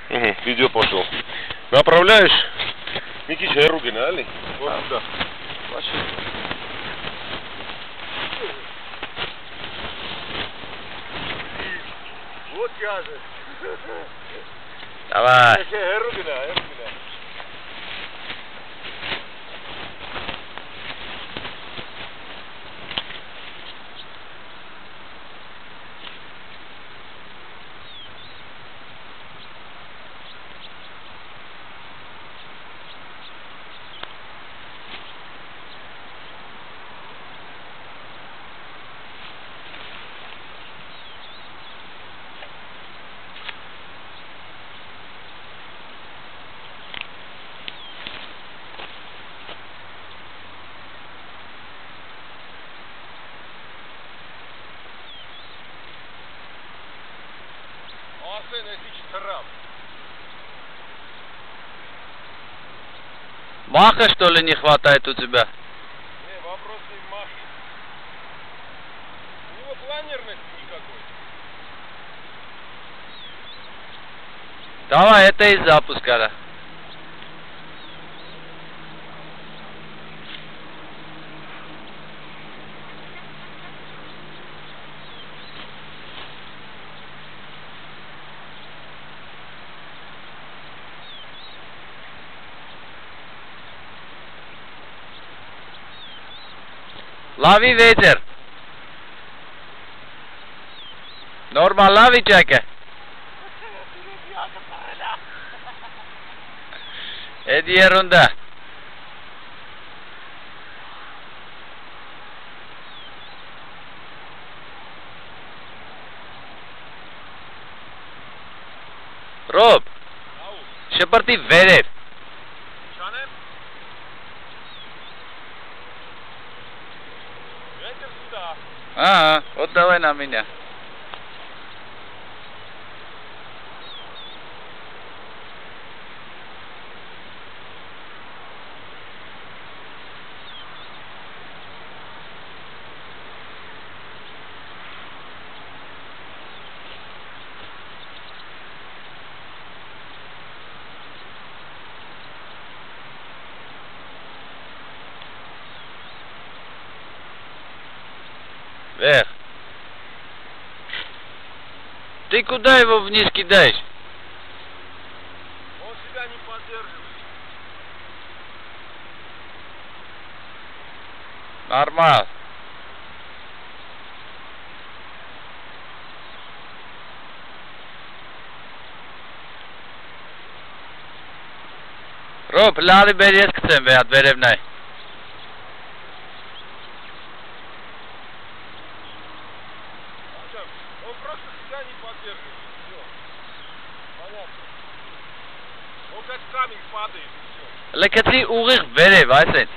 Угу, видео пошел. Направляешь Никита Яругина, али? Вот сюда. Пошли. Вот я же. Давай. Яругина. Маха, что ли, не хватает у тебя? Не, вопрос не в Маше. У него планерности никакой. Давай, это из запуска, да. Лови ветер. Нормально лови, Чака. Это ерунда. Rob, seperti ветер. Ветер сюда. Ага, вот давай на меня. Вверх. Ты куда его вниз кидаешь? Он себя не поддерживает. Нормально. Rob, laat bij de eerste weer het nee. Он просто себя не поддерживает. Все. Понятно. Он как камень падает и все. Lekker die urig verder, weißt du?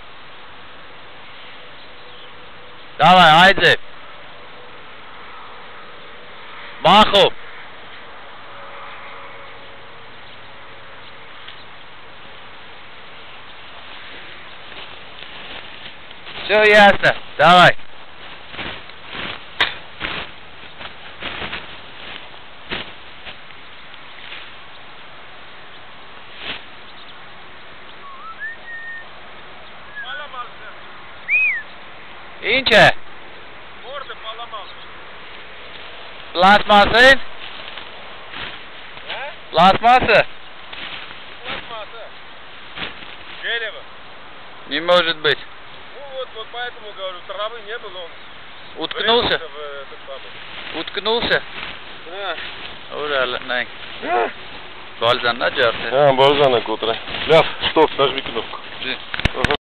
Давай, айди. Маху. Все ясно. Давай. Поломался. Инче. Морда поломался. Пластмасса. А? Пластмасса. Пластмасса. Дерево. Не может быть. Ну вот поэтому говорю, травы не было, он Уткнулся? врезался в этот самый. Уткнулся? Да. Ура, nej. Balzan, Bolzana, Кутра. Ляв, стоп, нажми кнопку. Ага.